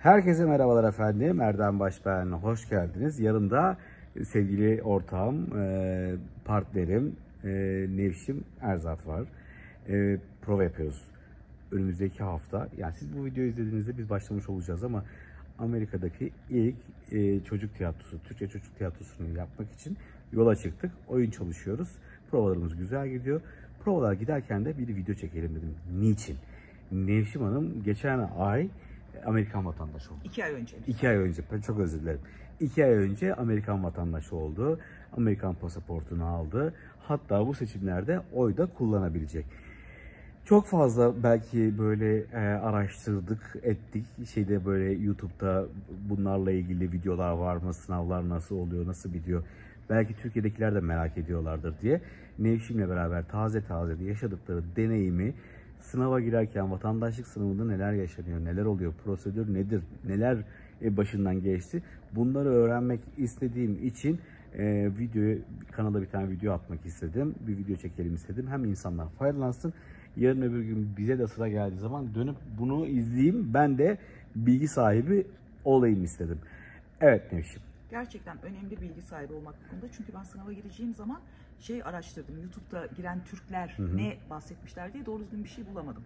Herkese merhabalar efendim. Erdem Baş ben. Hoş geldiniz. Yanımda sevgili ortağım, partnerim Nevşim Erzat var. Prova yapıyoruz. Önümüzdeki hafta, yani siz bu videoyu izlediğinizde biz başlamış olacağız ama Amerika'daki ilk çocuk tiyatrosu, Türkçe çocuk tiyatrosunu yapmak için yola çıktık. Oyun çalışıyoruz. Provalarımız güzel gidiyor. Provalar giderken de bir video çekelim dedim. Niçin? Nevşim Hanım geçen ay Amerikan vatandaşı oldu. 2 ay önce. 2 ay önce, ben çok özür dilerim. 2 ay önce Amerikan vatandaşı oldu. Amerikan pasaportunu aldı. Hatta bu seçimlerde oy da kullanabilecek. Çok fazla belki böyle araştırdık, ettik. Böyle YouTube'da bunlarla ilgili videolar var mı? Sınavlar nasıl oluyor, nasıl bitiyor? Belki Türkiye'dekiler de merak ediyorlardır diye. Nevşim'le beraber taze yaşadıkları deneyimi, sınava girerken vatandaşlık sınavında neler yaşanıyor, neler oluyor, prosedür nedir, neler başından geçti. Bunları öğrenmek istediğim için kanala bir tane video atmak istedim. Bir video çekelim istedim. Hem insanlar faydalansın. Yarın öbür gün bize de sıra geldiği zaman dönüp bunu izleyeyim. Ben de bilgi sahibi olayım istedim. Evet Nevşim. Gerçekten önemli bilgi sahibi olmak bu konuda. Çünkü ben sınava gireceğim zaman araştırdım. YouTube'da giren Türkler ne bahsetmişler diye doğru düzgün bir şey bulamadım.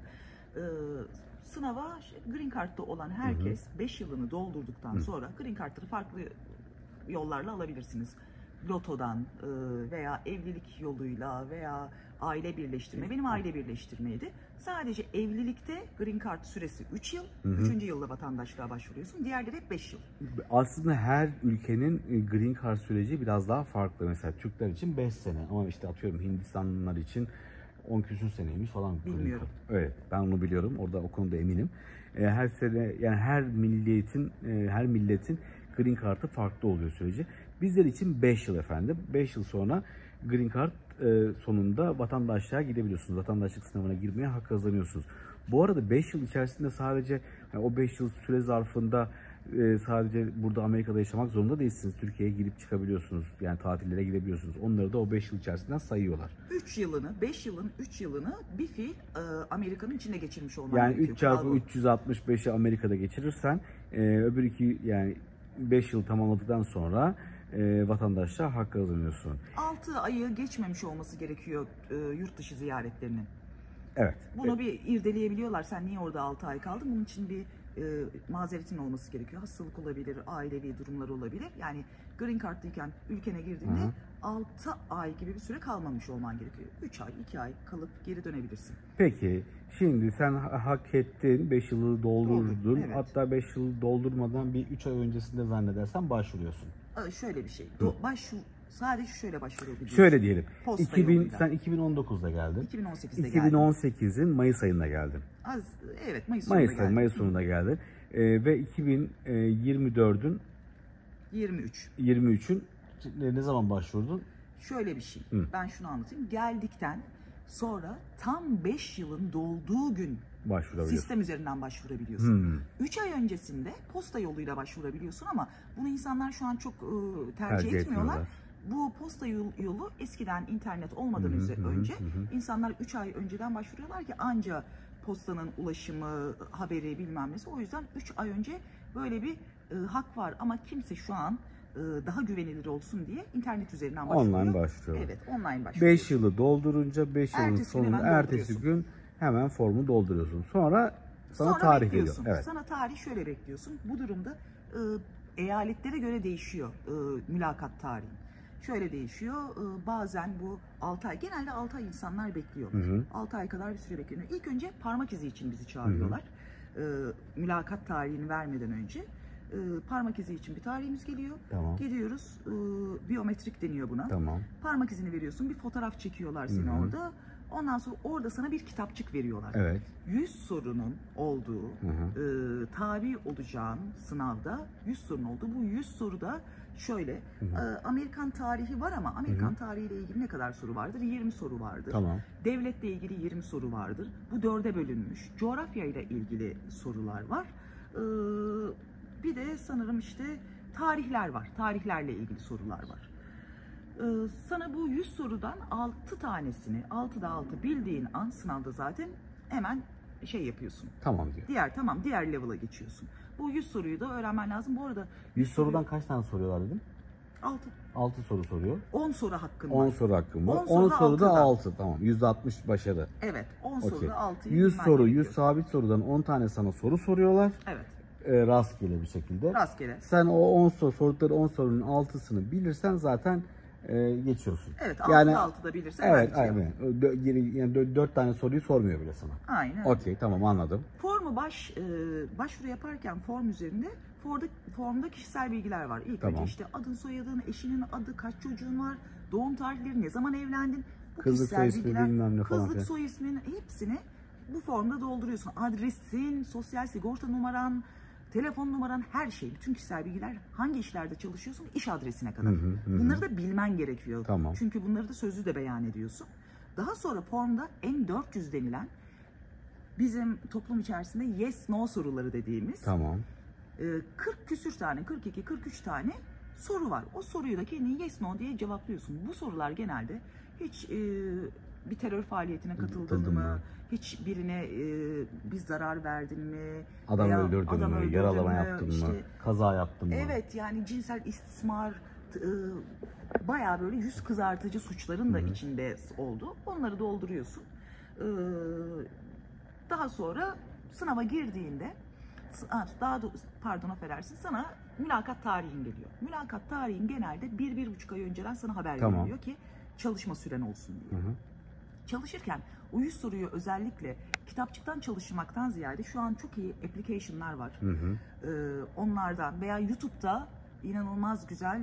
Sınava Green Card'da olan herkes 5 yılını doldurduktan sonra Green Card'ları farklı yollarla alabilirsiniz. Lotodan veya evlilik yoluyla veya aile birleştirme. Benim aile birleştirmeydi. Sadece evlilikte Green Card süresi 3 yıl. 3. yılda vatandaşlığa başvuruyorsun. Diğerleri hep 5 yıl. Aslında her ülkenin Green Card süreci biraz daha farklı. Mesela Türkler için 5 sene ama işte atıyorum Hindistanlılar için 10 küsur seneymiş falan. Bilmiyorum. Evet, ben onu biliyorum. Orada o konuda eminim. Her sene, yani her milletin Green Card'ı farklı oluyor süreci. Bizler için 5 yıl efendim. 5 yıl sonra Green Card sonunda vatandaşlığa gidebiliyorsunuz. Vatandaşlık sınavına girmeye hak kazanıyorsunuz. Bu arada 5 yıl içerisinde sadece o 5 yıl süre zarfında sadece burada Amerika'da yaşamak zorunda değilsiniz. Türkiye'ye girip çıkabiliyorsunuz. Yani tatillere gidebiliyorsunuz. Onları da o 5 yıl içerisinden sayıyorlar. 5 yılın 3 yılını bir fiil Amerika'nın içinde geçirmiş olman yani gerekiyor. 3 çarpı 365'i Amerika'da geçirirsen öbür iki, yani 5 yıl tamamladıktan sonra vatandaşlığa hak kazanıyorsun. 6 ayı geçmemiş olması gerekiyor yurt dışı ziyaretlerinin. Evet. Bunu bir irdeleyebiliyorlar. Sen niye orada 6 ay kaldın? Bunun için bir mazeretin olması gerekiyor. Hastalık olabilir, ailevi durumlar olabilir. Yani Green Card'lıyken ülkene girdiğinde 6 ay gibi bir süre kalmamış olman gerekiyor. 3 ay, 2 ay kalıp geri dönebilirsin. Peki, şimdi sen hak ettin, 5 yılı doldurdun. Evet. Hatta 5 yılı doldurmadan bir 3 ay öncesinde zannedersen başvuruyorsun. Şöyle bir şey. Sadece şöyle başvurabiliyorsun. Şöyle diyelim. Posta yoluyla. Sen 2019'da geldin. 2018'de geldim. 2018'in Mayıs ayında geldin. Evet, Mayıs sonunda geldim. Mayıs sonunda geldin. Ve 2024'ün 23'ün ne zaman başvurdun? Şöyle bir şey. Ben şunu anlatayım. Geldikten sonra tam 5 yılın dolduğu gün sistem üzerinden başvurabiliyorsun. 3 ay öncesinde posta yoluyla başvurabiliyorsun ama bunu insanlar şu an çok tercih etmiyorlar. Bu posta yolu eskiden internet olmadan önce insanlar 3 ay önceden başvuruyorlar ki anca postanın ulaşımı, haberi bilmem nesi. O yüzden 3 ay önce böyle bir hak var ama kimse şu an daha güvenilir olsun diye internet üzerinden başvuruyor. Online başvuruyor. Evet, online başvuruyor. 5 yılı doldurunca 5 yılın sonunda ertesi gün hemen formu dolduruyorsun. Sonra tarih geliyor. Evet. Sana tarih şöyle bekliyorsun. Bu durumda eyaletlere göre değişiyor mülakat tarihi. Şöyle değişiyor. Bazen bu 6 ay, genelde 6 ay insanlar bekliyor. 6 ay kadar bir süre bekliyor. İlk önce parmak izi için bizi çağırıyorlar. Mülakat tarihini vermeden önce. Parmak izi için bir tarihimiz geliyor. Tamam. Gidiyoruz. Biyometrik deniyor buna. Tamam. Parmak izini veriyorsun. Bir fotoğraf çekiyorlar seni orada. Ondan sonra orada sana bir kitapçık veriyorlar. Evet. 100 sorunun olduğu, tabi olacağın sınavda 100 sorun olduğu. Bu 100 soruda şöyle, Amerikan tarihi var ama Amerikan tarihiyle ilgili ne kadar soru vardır? 20 soru vardır. Tamam. Devletle ilgili 20 soru vardır. Bu 4'e bölünmüş. Coğrafyayla ilgili sorular var. Bir de sanırım işte tarihler var. Tarihlerle ilgili sorular var. Sana bu 100 sorudan 6 tanesini, 6'da 6 bildiğin an sınavda zaten hemen şey yapıyorsun. Tamam diyor. Diğer level'a geçiyorsun. Bu 100 soruyu da öğrenmen lazım. Bu arada 100 sorudan kaç tane soruyorlar dedim? 6. 6 soru soruyor. 10 soru hakkın var. 10 soru hakkım var. 10 soruda 6. Tamam. %60 başarı. Evet. 10 soruda 6'yı 100 soru, 100 sabit sorudan 10 tane sana soru soruyorlar. Evet. Rastgele bir şekilde. Rastgele. Sen o 10 soru, sordukları 10 sorunun 6'sını bilirsen zaten geçiyorsun. Evet. Yani 6'da bilirsen evet, aynen. Yani 4 tane soruyu sormuyor bile sana. Aynen. Okey, tamam, anladım. Formu başvuru yaparken form üzerinde formda kişisel bilgiler var. İlk önce işte adın, soyadın, eşinin adı, kaç çocuğun var, doğum tarihleri, ne zaman evlendin, bu kızlık kişisel soy ismi, bilgiler, bilmem ne falan. kızlık soy isminin hepsini bu formda dolduruyorsun. Adresin, sosyal sigorta numaran, telefon numaran, her şey, bütün kişisel bilgiler, hangi işlerde çalışıyorsun, iş adresine kadar. Bunları da bilmen gerekiyor. Tamam. Çünkü bunları da sözlü de beyan ediyorsun. Daha sonra formda N400 denilen, bizim toplum içerisinde yes no soruları dediğimiz 40 küsür tane, 42, 43 tane soru var. O soruyu da kendin yes no diye cevaplıyorsun. Bu sorular genelde hiç bir terör faaliyetine katıldın mı? Hiç birine bir zarar verdin mi? Adam öldürdün mü? Yaralama yaptın mı? Kaza yaptın mı? Evet, yani cinsel istismar, bayağı böyle yüz kızartıcı suçların da içinde oldu. Onları dolduruyorsun. Daha sonra sınava girdiğinde, affedersin, sana mülakat tarihin geliyor. Mülakat tarihin genelde 1-1,5 ay önceden sana haber veriliyor ki çalışma süren olsun diye. Çalışırken o 100 soruyu özellikle kitapçıktan çalışmaktan ziyade şu an çok iyi application'lar var. Onlardan veya YouTube'da inanılmaz güzel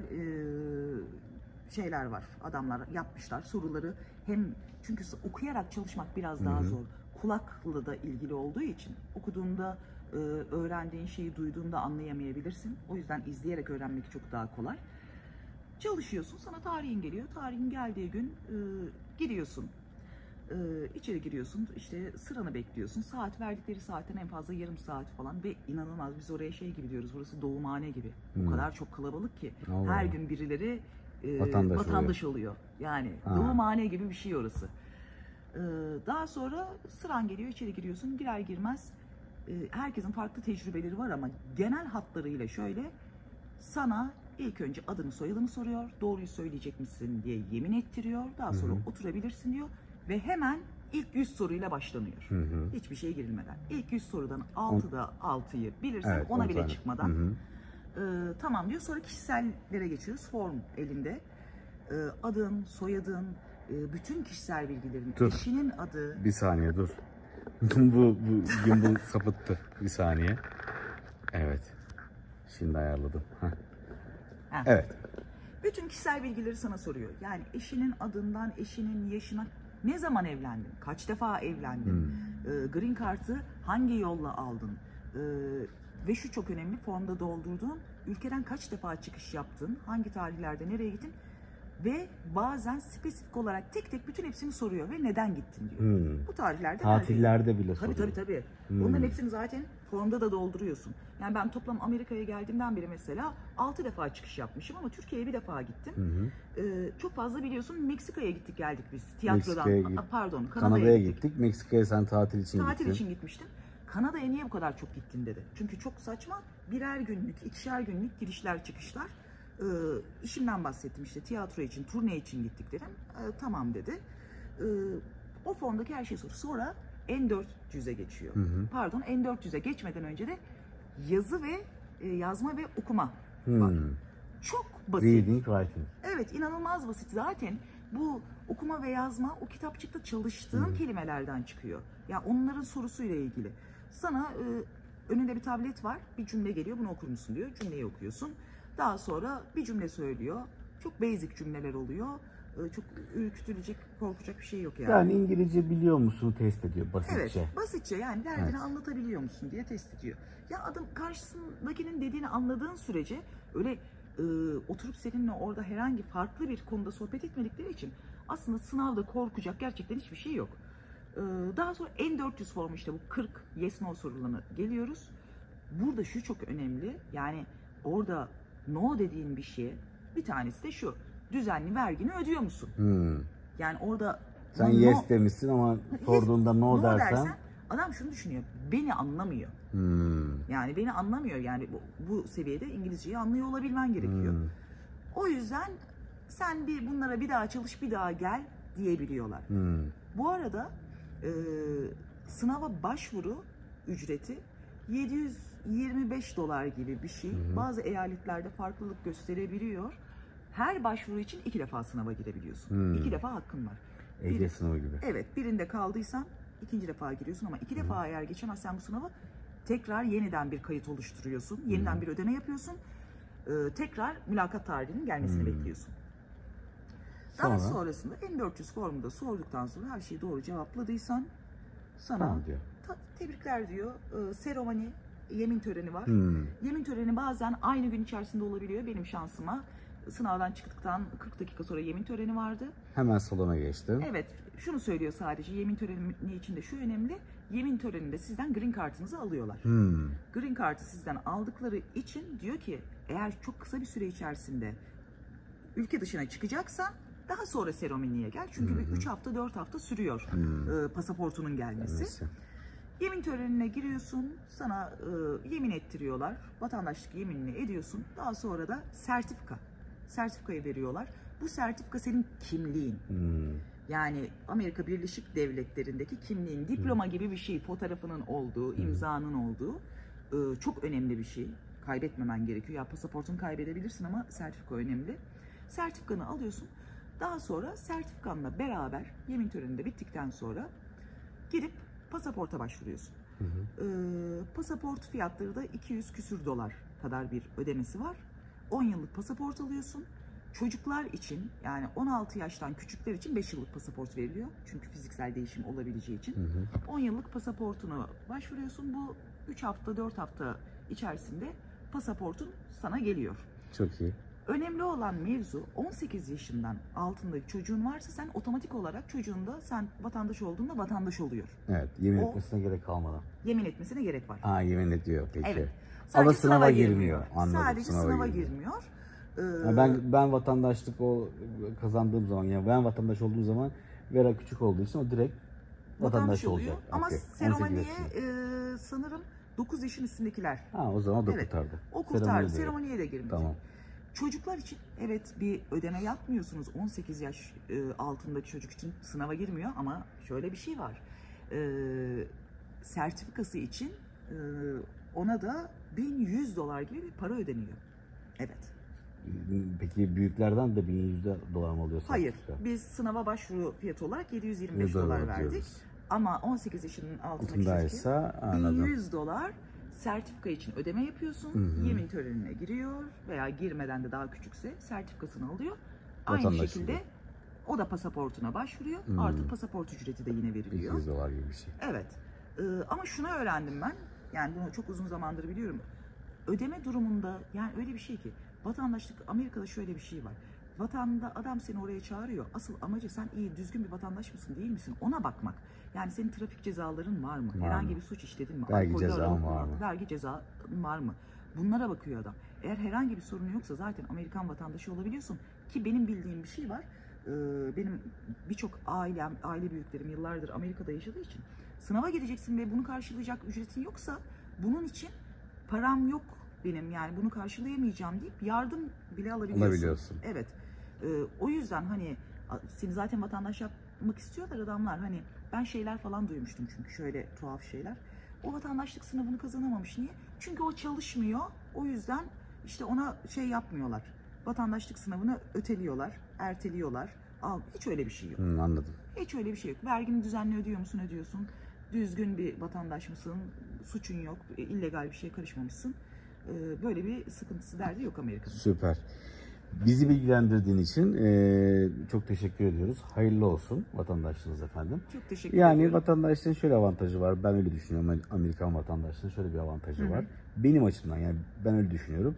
şeyler var. Adamlar yapmışlar soruları, hem çünkü okuyarak çalışmak biraz daha zor. Kulakla da ilgili olduğu için okuduğunda öğrendiğin şeyi duyduğunda anlayamayabilirsin. O yüzden izleyerek öğrenmek çok daha kolay. Çalışıyorsun, sana tarihin geliyor. Tarihin geldiği gün giriyorsun. İçeri giriyorsun, işte sıranı bekliyorsun. Verdikleri saatten en fazla yarım saat falan ve inanılmaz, biz oraya şey gibi diyoruz, burası doğumhane gibi. O kadar çok kalabalık ki her gün birileri vatandaş oluyor. Yani doğumhane gibi bir şey orası. Daha sonra sıran geliyor, içeri giriyorsun. Girer girmez herkesin farklı tecrübeleri var ama genel hatlarıyla şöyle: sana ilk önce adını, soyadını soruyor, doğruyu söyleyecek misin diye yemin ettiriyor. Daha sonra oturabilirsin diyor ve hemen ilk 100 soruyla başlanıyor. Hiçbir şeye girilmeden. İlk 100 sorudan 6'da 6'yı bilirsen, ona bile çıkmadan tamam diyor. Sonra kişisellere geçiyoruz. Form elinde. Adın, soyadın, bütün kişisel bilgilerin, eşinin adı. Bir saniye dur. bu gimbal sapıttı. Bir saniye. Evet. Şimdi ayarladım. Evet. Bütün kişisel bilgileri sana soruyor. Yani eşinin adından, eşinin yaşına, ne zaman evlendin, kaç defa evlendin, green card'ı hangi yolla aldın ve şu çok önemli, formda doldurduğun ülkeden kaç defa çıkış yaptın, hangi tarihlerde nereye gittin ve bazen spesifik olarak tek tek bütün hepsini soruyor ve neden gittin diyor. Bu tarihlerde tatillerde bile soruyor. Tabii. Onların hepsini zaten formda da dolduruyorsun. Yani ben toplam Amerika'ya geldiğimden beri mesela 6 defa çıkış yapmışım ama Türkiye'ye bir defa gittim. Çok fazla biliyorsun, Meksika'ya gittik geldik biz tiyatrodan. Kanada'ya gittik. Meksika'ya sen tatil için gittin. Tatil için gitmiştim. Kanada'ya niye bu kadar çok gittin dedi. Çünkü çok saçma, birer günlük, ikişer günlük girişler çıkışlar. İşimden bahsettim, işte tiyatro için, turne için gittik dedim. Tamam dedi. O formdaki her şeyi soruyor. Sonra N400'e geçiyor. N400'e geçmeden önce de yazı ve yazma ve okuma var. Çok basit. Reading, writing. Evet, inanılmaz basit. Zaten bu okuma ve yazma o kitapçıkta çalıştığın kelimelerden çıkıyor. Yani onların sorusuyla ilgili. Sana önünde bir tablet var, bir cümle geliyor, bunu okur musun diyor. Cümleyi okuyorsun. Daha sonra bir cümle söylüyor. Çok basic cümleler oluyor. Çok ürkütülecek, korkacak bir şey yok yani. Yani İngilizce biliyor musun test ediyor basitçe. Evet, basitçe yani derdini anlatabiliyor musun diye test ediyor. Ya adam karşısındakinin dediğini anladığın sürece öyle oturup seninle orada herhangi farklı bir konuda sohbet etmedikleri için aslında sınavda korkacak gerçekten hiçbir şey yok. Daha sonra N400 formu, işte bu 40 yes no sorularına geliyoruz. Burada şu çok önemli, yani orada no dediğin bir şeye, bir tanesi de şu: düzenli vergini ödüyor musun? Yani orada sen yes demişsin ama sorduğunda no dersen Adam şunu düşünüyor, beni anlamıyor. Yani beni anlamıyor, yani bu seviyede İngilizceyi anlıyor olabilmen gerekiyor. O yüzden sen bunlara bir daha çalış, bir daha gel diyebiliyorlar. Bu arada sınava başvuru ücreti $725 gibi bir şey. Bazı eyaletlerde farklılık gösterebiliyor. Her başvuru için 2 defa sınava girebiliyorsun. 2 defa hakkın var. Ehliyet sınavı gibi. Evet, birinde kaldıysan 2. defa giriyorsun ama 2 defa eğer geçemezsen bu sınavı tekrar yeniden bir kayıt oluşturuyorsun. Yeniden bir ödeme yapıyorsun. Tekrar mülakat tarihinin gelmesini bekliyorsun. Daha sonrasında M400 formunda sorduktan sonra her şeyi doğru cevapladıysan sana tebrikler diyor. Seremoni, yemin töreni var. Yemin töreni bazen aynı gün içerisinde olabiliyor. Benim şansıma sınavdan çıktıktan 40 dakika sonra yemin töreni vardı. Hemen salona geçtim. Evet, şunu söylüyor sadece, yemin töreni için de şu önemli. Yemin töreninde sizden green kartınızı alıyorlar. Green kartı sizden aldıkları için diyor ki eğer çok kısa bir süre içerisinde ülke dışına çıkacaksan daha sonra seremoniye gel. Çünkü 3 hafta 4 hafta sürüyor pasaportunun gelmesi. Yemin törenine giriyorsun, sana yemin ettiriyorlar, vatandaşlık yeminini ediyorsun. Daha sonra da sertifikayı veriyorlar. Bu sertifika senin kimliğin. Yani Amerika Birleşik Devletleri'ndeki kimliğin, diploma gibi bir şey, fotoğrafının olduğu, imzanın olduğu çok önemli bir şey. Kaybetmemen gerekiyor. Ya pasaportunu kaybedebilirsin ama sertifika önemli. Sertifikanı alıyorsun. Daha sonra sertifikanla beraber yemin töreninde bittikten sonra girip pasaporta başvuruyorsun. Pasaport fiyatları da 200 küsür dolar kadar bir ödemesi var. 10 yıllık pasaport alıyorsun. Çocuklar için, yani 16 yaştan küçükler için 5 yıllık pasaport veriliyor. Çünkü fiziksel değişim olabileceği için. 10 yıllık pasaportunu başvuruyorsun. Bu 3 hafta 4 hafta içerisinde pasaportun sana geliyor. Çok iyi. Önemli olan mevzu 18 yaşından altındaki çocuğun varsa sen otomatik olarak çocuğun da sen vatandaş olduğunda vatandaş oluyor. Evet, yemin etmesine gerek kalmadan. Yemin etmesine gerek var. Yemin ediyor peki. Evet. Ama sınava girmiyor. Anladım. Sadece sınava girmiyor. Ben vatandaşlık kazandığım zaman, yani ben vatandaş olduğum zaman Vera küçük olduğu için o direkt vatandaş olacak. Ama seremoniye sanırım 9 yaşın üstündekiler. O zaman o da kurtardı. O kurtardı. Seremoniye de girmeyecek. Tamam. Çocuklar için evet bir ödeme yapmıyorsunuz. 18 yaş altındaki çocuk için sınava girmiyor ama şöyle bir şey var. Sertifikası için ona da $1100 gibi bir para ödeniyor. Evet. Peki büyüklerden de $1100 mı oluyor? Hayır. Biz sınava başvuru fiyatı olarak $725 verdik. Ama 18 yaşının altındaki çocuk $1100 sertifika için ödeme yapıyorsun. Yemin törenine giriyor veya girmeden de daha küçükse sertifikasını alıyor. Aynı şekilde o da pasaportuna başvuruyor. Artık pasaport ücreti de yine veriliyor. $200 gibi bir şey. Evet. Ama şunu öğrendim ben. Yani bunu çok uzun zamandır biliyorum. Ödeme durumunda yani öyle bir şey ki vatandaşlık, Amerika'da şöyle bir şey var. Vatanda adam seni oraya çağırıyor. Asıl amacı sen iyi, düzgün bir vatandaş mısın, değil misin? Ona bakmak. Yani senin trafik cezaların var mı? Herhangi bir suç işledin mi? Vergi cezan var mı? Vergi cezan var mı? Bunlara bakıyor adam. Eğer herhangi bir sorun yoksa zaten Amerikan vatandaşı olabiliyorsun. Ki benim bildiğim bir şey var. Benim birçok aile büyüklerim yıllardır Amerika'da yaşadığı için sınava gireceksin ve bunu karşılayacak ücretin yoksa bunun için param yok benim, yani bunu karşılayamayacağım deyip yardım bile alabiliyorsun. Evet. O yüzden hani seni zaten vatandaş yapmak istiyorlar adamlar. Hani ben şeyler falan duymuştum çünkü şöyle tuhaf şeyler. O vatandaşlık sınavını kazanamamış. Niye? Çünkü o çalışmıyor. O yüzden işte ona şey yapmıyorlar. Vatandaşlık sınavını öteliyorlar, erteliyorlar. Hiç öyle bir şey yok. Anladım. Hiç öyle bir şey yok. Vergini düzenli ödüyor musun? Ödüyorsun. Düzgün bir vatandaş mısın? Suçun yok. İllegal bir şeye karışmamışsın. Böyle bir sıkıntısı, derdi yok Amerika'da. Süper. Bizi bilgilendirdiğin için çok teşekkür ediyoruz. Hayırlı olsun vatandaşlığınız efendim. Çok teşekkür ederim. Yani vatandaşlığın şöyle avantajı var. Ben öyle düşünüyorum. Amerikan vatandaşlığının şöyle bir avantajı var. Benim açımdan, yani ben öyle düşünüyorum.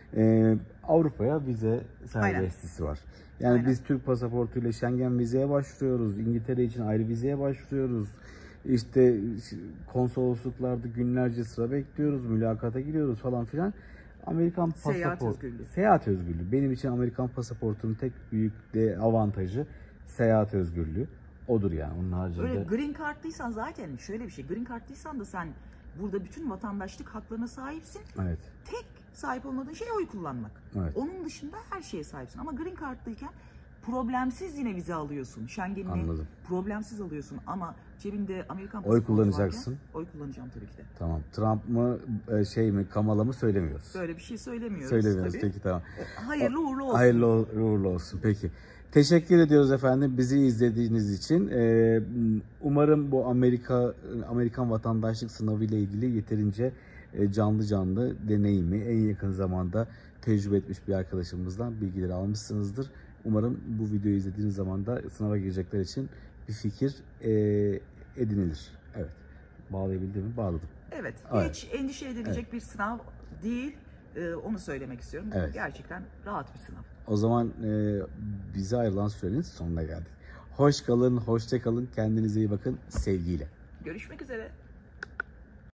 Avrupa'ya vize serbestisi var. Yani biz Türk pasaportuyla Schengen vizeye başvuruyoruz. İngiltere için ayrı vizeye başvuruyoruz. İşte konsolosluklarda günlerce sıra bekliyoruz. Mülakata giriyoruz falan filan. Amerikan pasaportu. Seyahat özgürlüğü. Benim için Amerikan pasaportunun tek büyük de avantajı seyahat özgürlüğü. Odur yani. Onun haricinde... Öyle green card'lıysan zaten şöyle bir şey. Green card'lıysan da sen burada bütün vatandaşlık haklarına sahipsin. Evet. Tek sahip olmadığın şey oy kullanmak. Evet. Onun dışında her şeye sahipsin. Ama green card'lıyken problemsiz yine vize alıyorsun. Schengen'i problemsiz alıyorsun ama cebinde Amerikan pasaportu oy kullanacaksın. Varken, oy kullanacağım tabii ki de. Tamam. Trump mı şey mi Kamala mı söylemiyoruz. Böyle bir şey söylemiyoruz. Söylemiyoruz tabii. peki tamam. Hayırlı uğurlu olsun. Hayırlı uğurlu olsun peki. Teşekkür ediyoruz efendim bizi izlediğiniz için. Umarım bu Amerikan vatandaşlık sınavı ile ilgili yeterince canlı deneyimi en yakın zamanda tecrübe etmiş bir arkadaşımızdan bilgileri almışsınızdır. Umarım bu videoyu izlediğiniz zaman da sınava girecekler için bir fikir edinilir. Evet. Bağlayabildim mi? Bağladım. Evet. Hiç endişe edilecek bir sınav değil. Onu söylemek istiyorum. Evet. Gerçekten rahat bir sınav. O zaman bize ayrılan sürenin sonuna geldik. Hoş kalın, hoşça kalın. Kendinize iyi bakın. Sevgiyle. Görüşmek üzere.